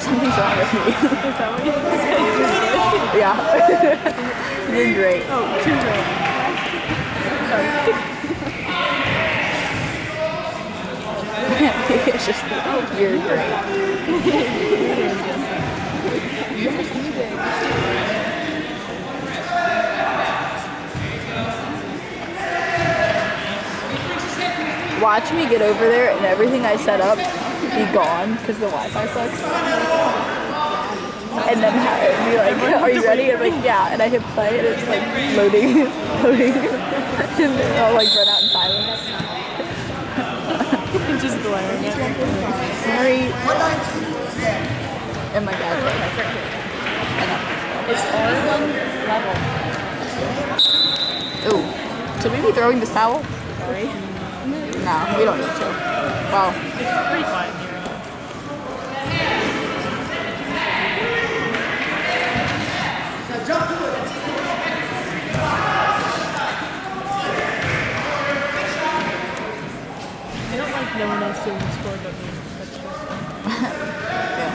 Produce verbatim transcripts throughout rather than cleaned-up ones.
Something's wrong with me. Is that what you said? Yeah. You're doing great. Oh, too good. Sorry. It's just, you're great. Watch me get over there and everything I set up be gone because the Wi-Fi sucks. And then have it be like, are you ready? And I'm like, yeah. And I hit play and it's like loading, loading. And I'll like run out in silence. Just glaring at me. Sorry. And my dad's like, I know. It's R one level. Ooh. Should we be throwing this towel? Sorry. No, we don't need to. Well, It's pretty quiet here. Jump to it. I don't like no one else doing the score but me. That's true. yeah.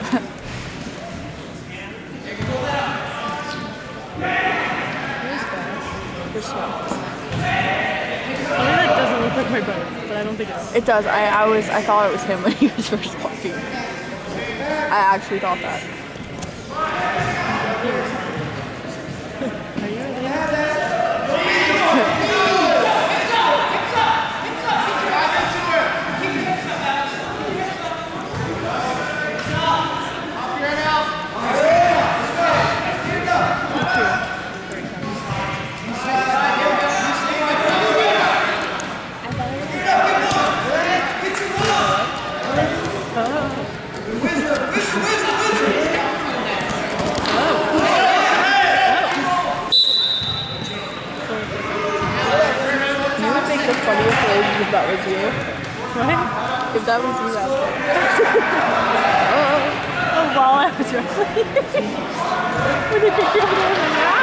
Who's that? For sure. I mean, it doesn't look like my brother, but I don't think it is. It does. I, I was I thought it was him when he was first walking. I actually thought that. Are you related? The funniest thing if that was you. What? If that was you out there. Oh, while I was wrestling. When they picked you up, I was like, ah!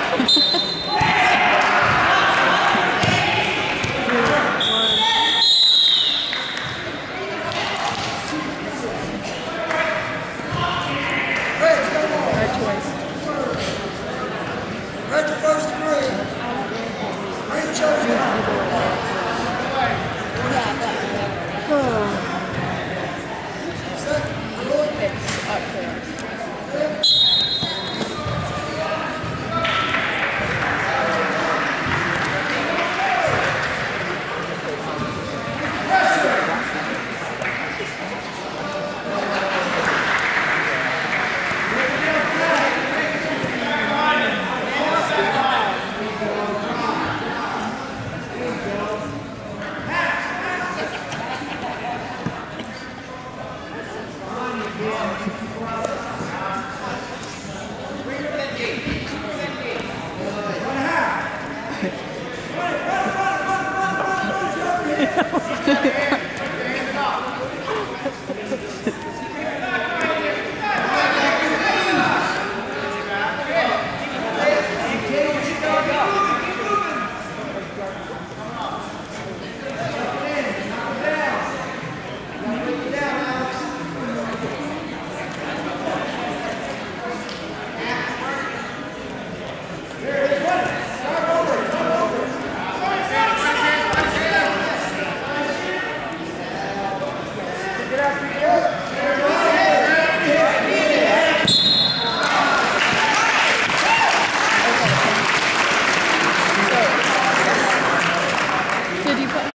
Red choice. Red the first three. Green chose now. It's up there.